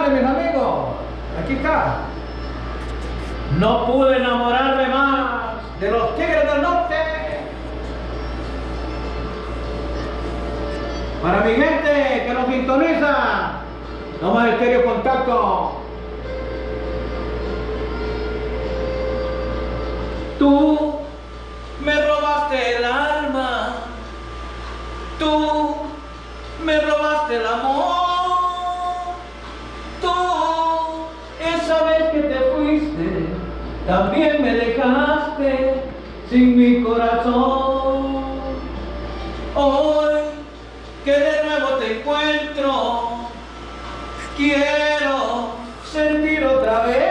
tardes, mis amigos. Aquí está. No pude enamorarme más de los Tigres del Norte. Para mi gente que nos sintoniza, nomás Estéreo Contacto. Tú me robaste el alma, tú me robaste el amor, tú esa vez que te fuiste, también me dejaste sin mi corazón. Hoy que de nuevo te encuentro, quiero sentir otra vez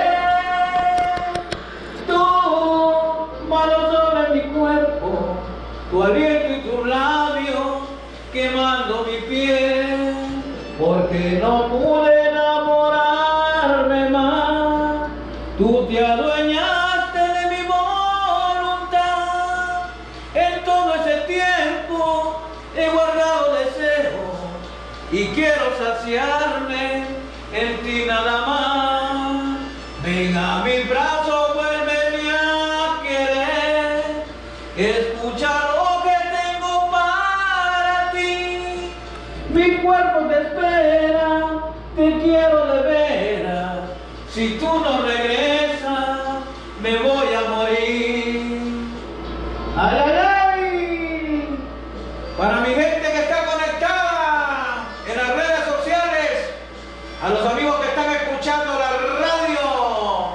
tu aliento y tus labios quemando mi piel, porque no pude enamorarme más. Tú te adueñaste de mi voluntad. En todo ese tiempo he guardado deseos y quiero saciarme en ti nada más. Ven a mi brazo, vuélveme a querer, escucha lo que tengo para ti. Mi cuerpo te espera, te quiero de veras. Si tú no regresas, me voy a morir. ¡Ay, ay, ay! Para mi gente que está conectada en las redes sociales, a los amigos que están escuchando la radio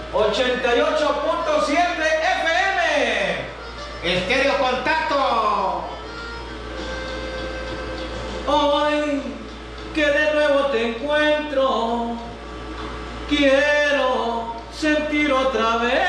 88.7 FM, Estéreo Contacto. Hoy que de nuevo te encuentro, quiero sentir otra vez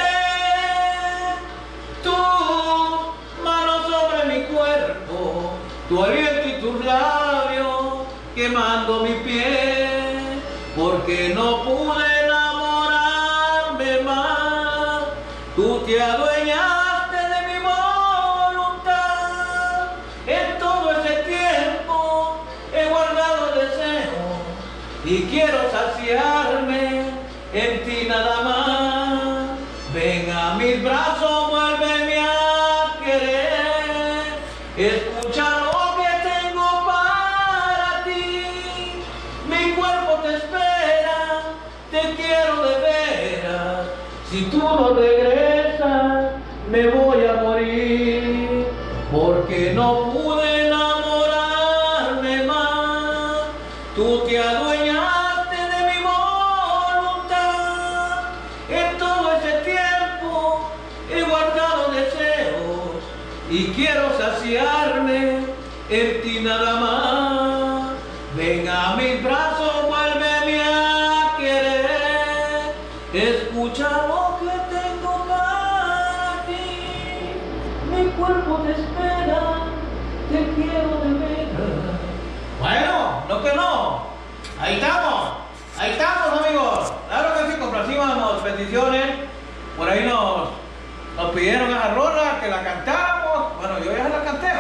tu mano sobre mi cuerpo, tu aliento y tus labios quemando mi piel, porque no pude enamorarme más. Tú te adueñaste de mi voluntad. En todo ese tiempo he guardado deseos y quiero saciarme en ti nada más. Ven a mis brazos, vuélveme a querer, escucha lo que tengo para ti. Mi cuerpo te espera, te quiero de veras. Si tú no regresas, me voy a morir, porque no pude enamorarme más. Tú te adueñaste de mi voluntad. En todo ese tiempo he guardado deseos y quiero saciarme en ti nada más. Ven a mis brazos, vuélveme a querer, escucha lo que tengo para ti. Mi cuerpo te espera, te quiero de veras. Bueno, no que no. Ahí estamos amigos. Claro que sí, complacimos peticiones. Por ahí nos pidieron esa rola, que la cantáramos. Bueno, yo ya la canté.